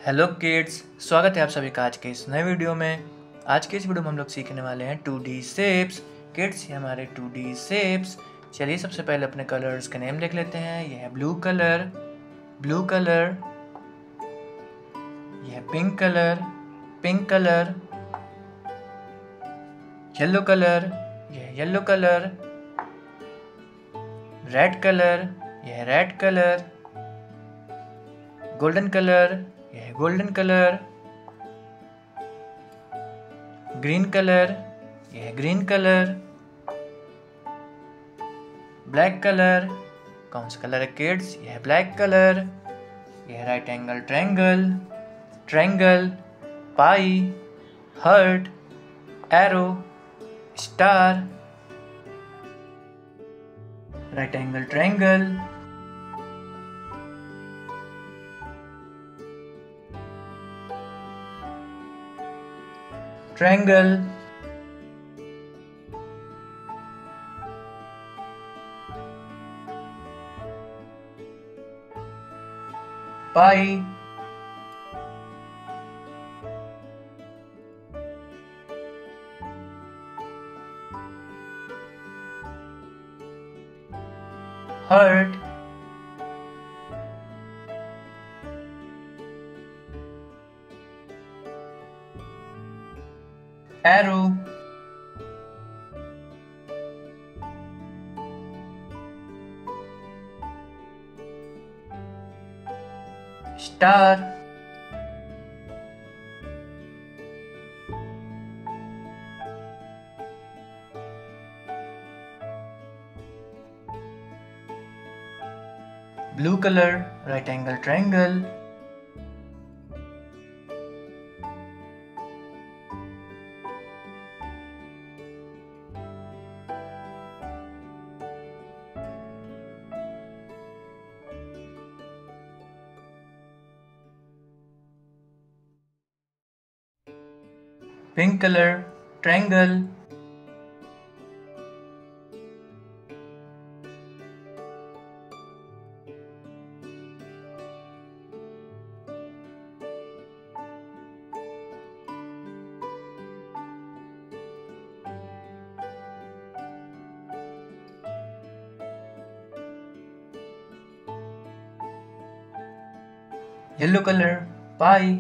Hello kids, स्वागत है आप सभी का आज के इस नए वीडियो में। आज के इस वीडियो में हम लोग सीखने वाले हैं 2D शेप्स। किड्स, ये हमारे 2D शेप्स। चलिए सबसे पहले अपने कलर्स के नेम लिख लेते हैं। ये है ब्लू कलर, ये है पिंक कलर, येलो कलर, ये है येलो कलर, रेड कलर, ये है रेड कलर, गोल्डन कलर, यह है गोल्डन कलर, ग्रीन कलर, यह है ग्रीन कलर, ब्लैक कलर, कौन सा कलर है किड्स? यह है ब्लैक कलर। यह है right angle triangle, pie, heart, arrow, star, right angle triangle, triangle, pie, heart, arrow, star, blue colour, right angle triangle, pink colour, triangle, yellow colour, pie,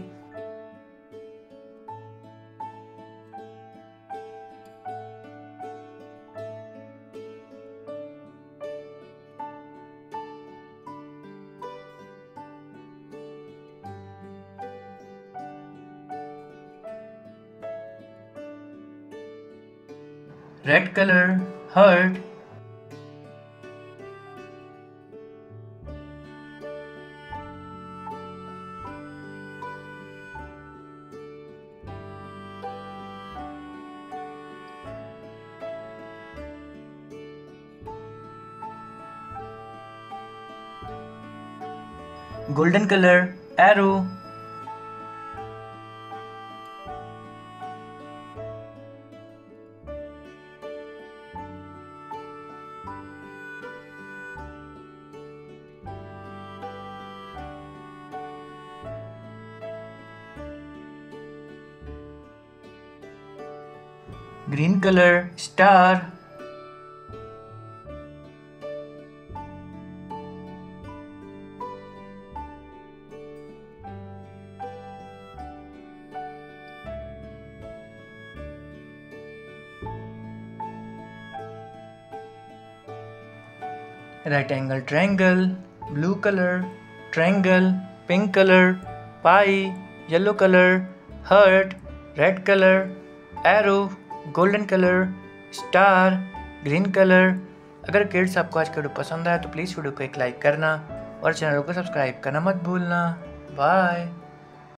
red colour, heart, golden colour, arrow, green colour, star, right angle triangle, blue colour, triangle, pink colour, pie, yellow colour, heart, red colour, arrow, golden colour, star, green colour. अगर kids आपको आज का video पसंद आया तो please video को एक like करना और चैनल को सब्सक्राइब करना मत भूलना। बाय।